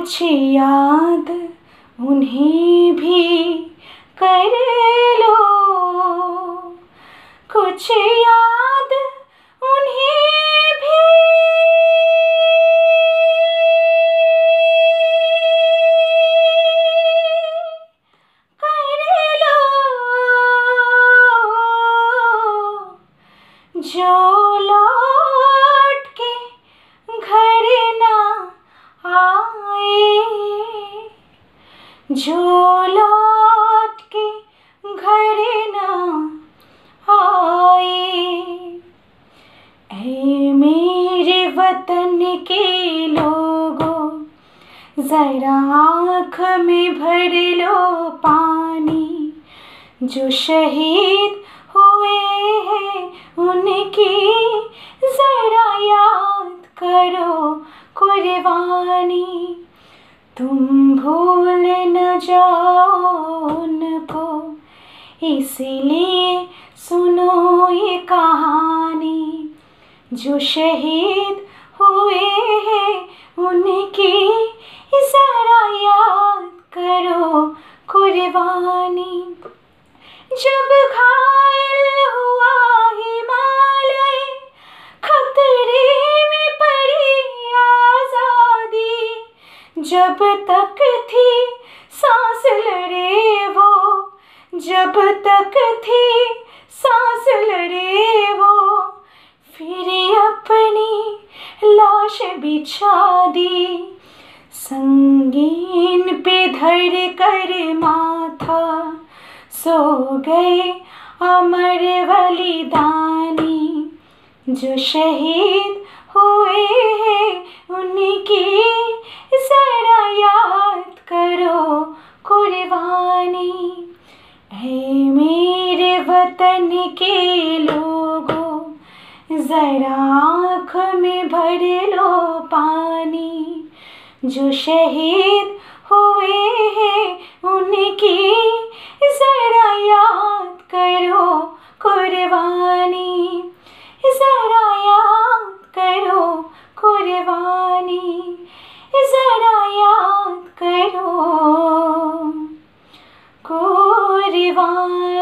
कुछ याद उन्हें भी कर लो, कुछ याद उन्हें भी कर लो, जो लौट के घर ना आए, जो लौट के घर ना आए। ऐ मेरे वतन के लोगों, जरा आँख में भर लो पानी, जो शहीद हुए हैं उनकी जरा याद करो कुर्बानी। तुम भूल न जाओ उनको, इसलिए सुनो ये कहानी, जो शहीद हुए हैं उनकी जरा याद करो कुर्बानी। जब घायल हुआ हिमालय, खतरे में पड़ी आजादी, जब तक थी सांस लड़े वो, जब तक थी सांस लड़े वो, फिर अपनी लाश बिछा दी, संगीन पे धर कर माथा, सो गए अमर बलिदानी, जो शहीद हुए हैं उनकी जरा याद करो कुर्बानी। है मेरे वतन के लोगों, जरा आँख में भर लो पानी, जो शहीद हुए हैं उनकी जरा याद करो कुर्बानी, जरा याद करो कुर्बानी, जरा याद करो कुर्बानी।